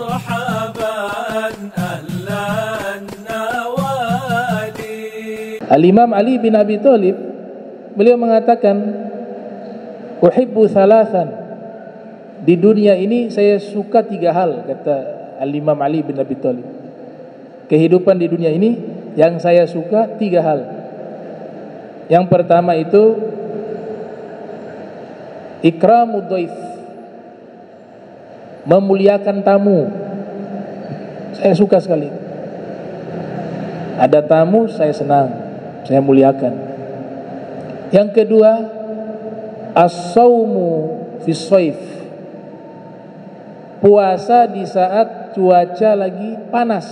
مرحبا أهلا النوادي. Al-Imam Ali bin Abi Thalib, beliau mengatakan, uhibbu thalathan, di dunia ini saya suka 3 hal, kata Al-Imam Ali bin Abi Thalib. Kehidupan di dunia ini yang saya suka 3 hal. Yang pertama itu ikramud dhaif, memuliakan tamu. Saya suka sekali. Ada tamu saya senang, saya muliakan. Yang kedua, as-saumu fis shaif, puasa di saat cuaca lagi panas.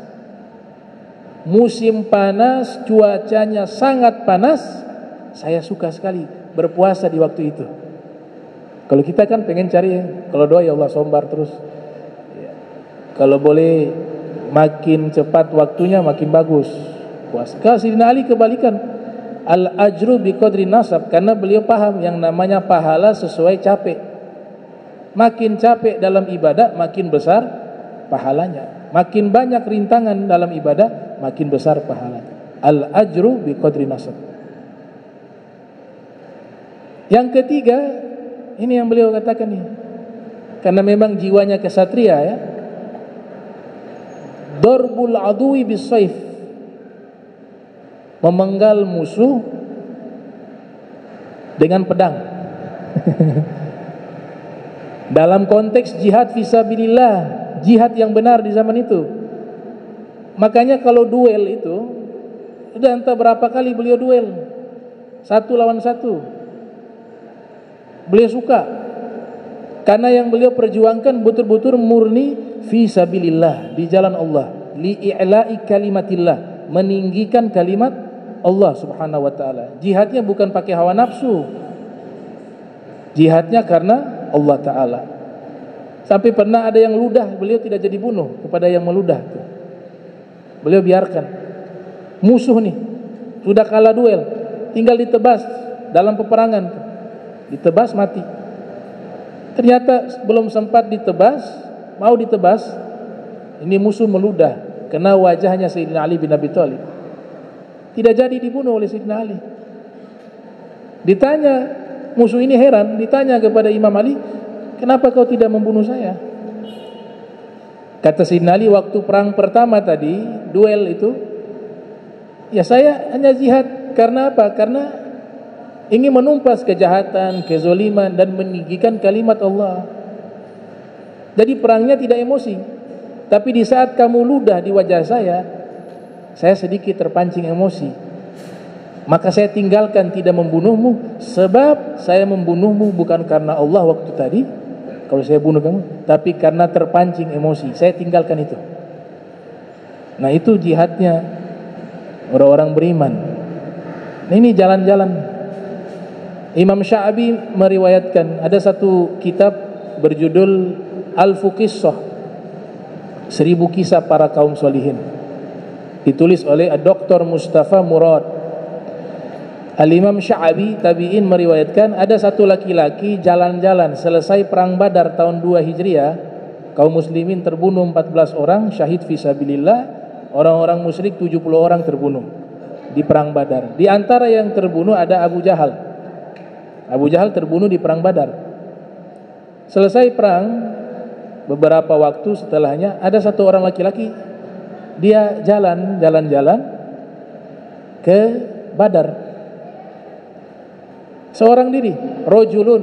Musim panas, cuacanya sangat panas, saya suka sekali berpuasa di waktu itu. Kalau kita kan pengen cari, kalau doa ya Allah sombar terus. Kalau boleh makin cepat waktunya makin bagus puasa. Kalau Sayyidina Ali kebalikan, al-ajru biqadri nasab, karena beliau paham yang namanya pahala sesuai capek. Makin capek dalam ibadah makin besar pahalanya. Makin banyak rintangan dalam ibadah makin besar pahalanya. Al-ajru biqadri nasab. Yang ketiga, ini yang beliau katakan nih, karena memang jiwanya kesatria ya. Darbul adui bisayf, memenggal musuh dengan pedang. Dalam konteks jihad fisabilillah, jihad yang benar di zaman itu. Makanya kalau duel itu, sudah entah berapa kali beliau duel, 1 lawan 1. Beliau suka, karena yang beliau perjuangkan betul-betul murni fisabilillah, di jalan Allah, li'i'la'i kalimatillah, meninggikan kalimat Allah subhanahu wa ta'ala. Jihadnya bukan pakai hawa nafsu, jihadnya karena Allah ta'ala. Sampai pernah ada yang ludah, beliau tidak jadi bunuh kepada yang meludah. Beliau biarkan. Musuh nih sudah kalah duel, tinggal ditebas dalam peperangan, ditebas mati. Ternyata belum sempat ditebas, mau ditebas, ini musuh meludah, kena wajahnya Sayyidina Ali bin Abi Thalib. Tidak jadi dibunuh oleh Sayyidina Ali. Ditanya, musuh ini heran, ditanya kepada Imam Ali, kenapa kau tidak membunuh saya? Kata Sayyidina Ali, waktu perang pertama tadi, duel itu, ya saya hanya jihad karena apa? Karena ingin menumpas kejahatan, kezoliman, dan meninggikan kalimat Allah. Jadi perangnya tidak emosi. Tapi di saat kamu ludah di wajah saya sedikit terpancing emosi. Maka saya tinggalkan tidak membunuhmu, sebab saya membunuhmu bukan karena Allah waktu tadi, kalau saya bunuh kamu, tapi karena terpancing emosi. Saya tinggalkan itu. Nah itu jihadnya orang-orang beriman. Nah, ini jalan-jalan. Imam Sya'bi meriwayatkan, ada satu kitab berjudul Al-Fuqissah, 1000 kisah para kaum solihin, ditulis oleh Dr. Mustafa Murad. Al-Imam Sya'bi tabi'in meriwayatkan, ada satu laki-laki jalan-jalan selesai perang Badar tahun 2 Hijriah, kaum muslimin terbunuh 14 orang syahid fisabilillah, orang-orang musyrik 70 orang terbunuh di perang Badar. Di antara yang terbunuh ada Abu Jahal. Abu Jahal terbunuh di perang Badar. Selesai perang, beberapa waktu setelahnya ada satu orang laki-laki, dia jalan-jalan ke Badar. Seorang diri, rajulun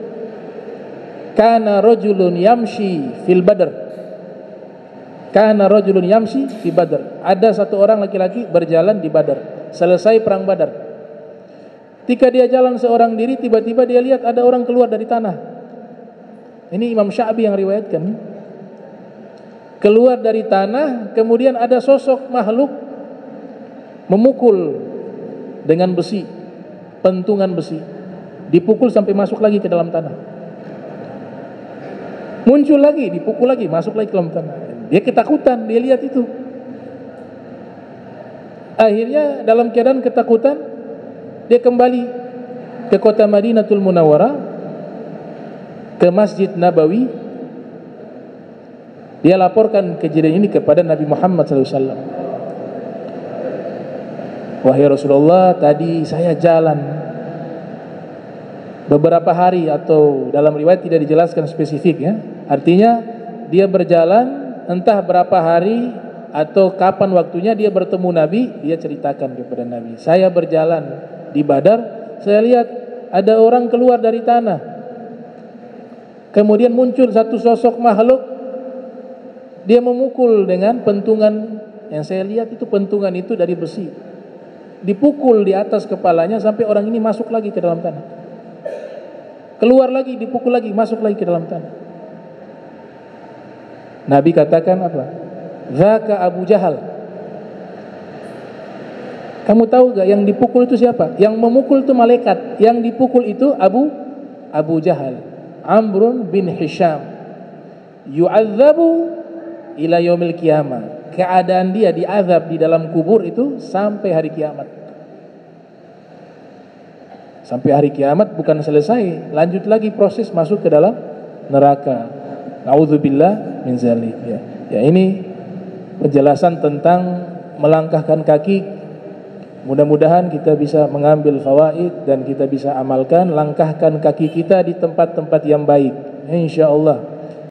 kana rajulun yamshi fil Badr. Kana rajulun yamshi fi Badr. Ada satu orang laki-laki berjalan di Badar. Selesai perang Badar. Ketika dia jalan seorang diri, tiba-tiba dia lihat ada orang keluar dari tanah. Ini Imam Sya'bi yang riwayatkan. Keluar dari tanah, kemudian ada sosok makhluk memukul dengan besi, pentungan besi, dipukul sampai masuk lagi ke dalam tanah. Muncul lagi, dipukul lagi, masuk lagi ke dalam tanah. Dia ketakutan, dia lihat itu. Akhirnya dalam keadaan ketakutan, dia kembali ke kota Madinatul Munawwarah, ke Masjid Nabawi. Dia laporkan kejadian ini kepada Nabi Muhammad SAW. Wahai Rasulullah, tadi saya jalan beberapa hari, atau dalam riwayat tidak dijelaskan spesifik ya. Artinya dia berjalan entah berapa hari atau kapan waktunya dia bertemu Nabi. Dia ceritakan kepada Nabi, saya berjalan di Badar, saya lihat ada orang keluar dari tanah, kemudian muncul satu sosok makhluk, dia memukul dengan pentungan. Yang saya lihat itu pentungan itu dari besi, dipukul di atas kepalanya sampai orang ini masuk lagi ke dalam tanah, keluar lagi, dipukul lagi, masuk lagi ke dalam tanah. Nabi katakan apa? Zaka Abu Jahal. Kamu tahu gak yang dipukul itu siapa? Yang memukul itu malaikat, yang dipukul itu Abu Jahal, Amrun bin Hisham, yu'adzabu ila yaumil qiyamah. Keadaan dia diazab di dalam kubur itu sampai hari kiamat. Sampai hari kiamat bukan selesai, lanjut lagi proses masuk ke dalam neraka. Nauzubillah min zalik ya. Ya, ini penjelasan tentang melangkahkan kaki. Mudah-mudahan kita bisa mengambil fawaid dan kita bisa amalkan. Langkahkan kaki kita di tempat-tempat yang baik, insyaallah.